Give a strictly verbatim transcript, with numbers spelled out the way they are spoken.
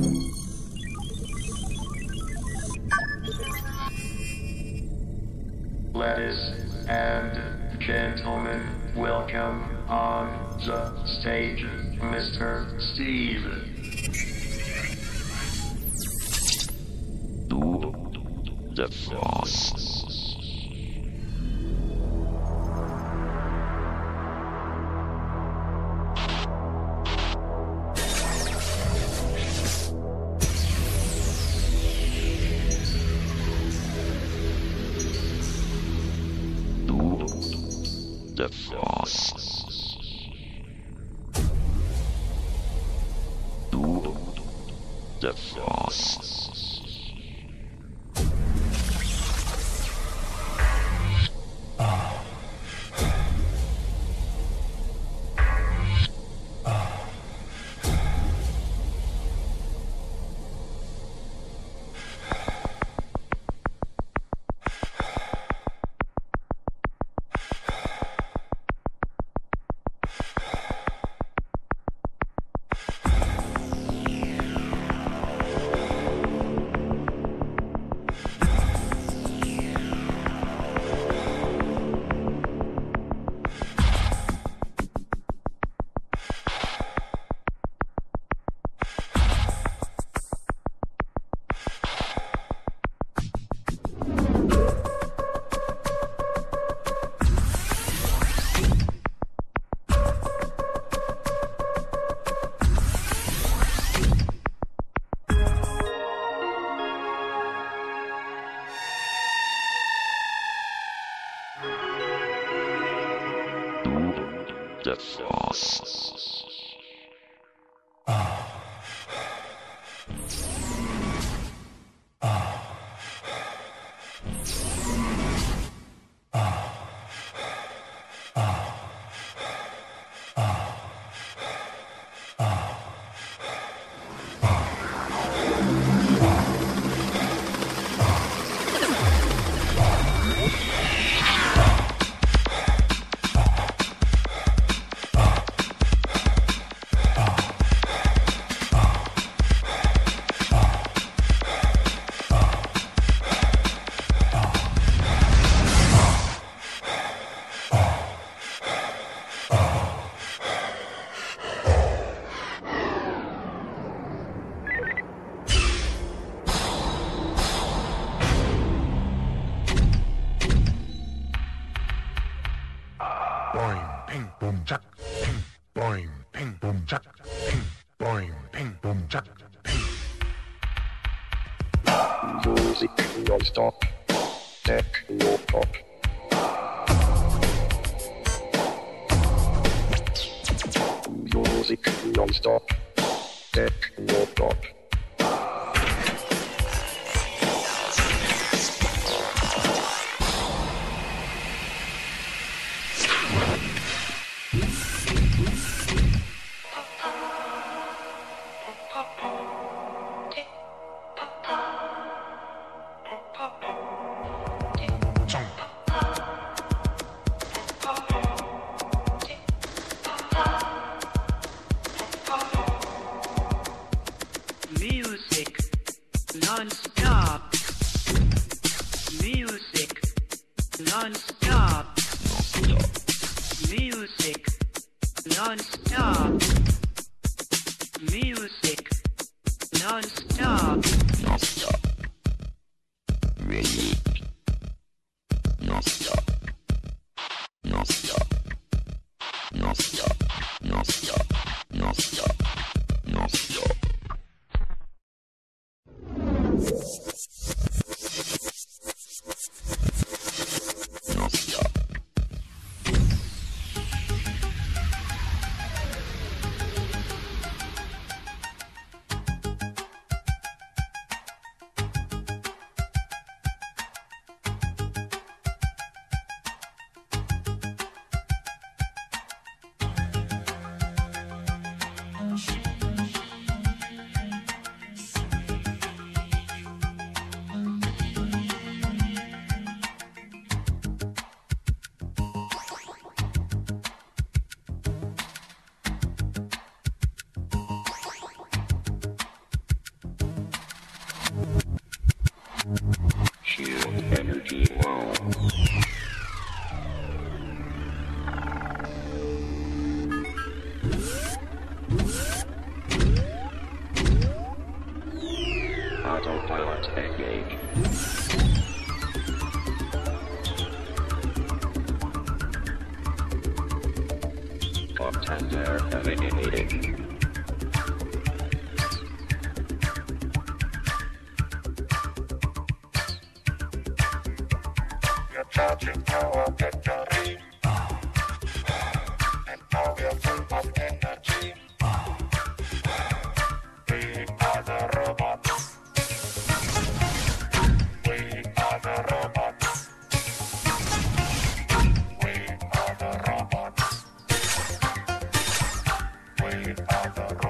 Ladies and gentlemen, welcome on the stage, Mister Steve. Do the Force. The Force. Do the Force. The Force. Boing, ping, boom, chuck, ping, boing, ping, boom, chuck, ping, boing, ping, boom, chuck, ping. Music non-stop, techno pop. Music non-stop, techno pop. Music non-stop. Music non-stop. Music non-stop. Music non-stop. Non-stop. Music. Non-stop. Non-stop. Non-stop. Non-stop. Non-stop. Non-stop. soft and they're heavy. You're charging our battery, and now we're full of energy. We are the robots. We are the robots. We are the robots. We are the robots.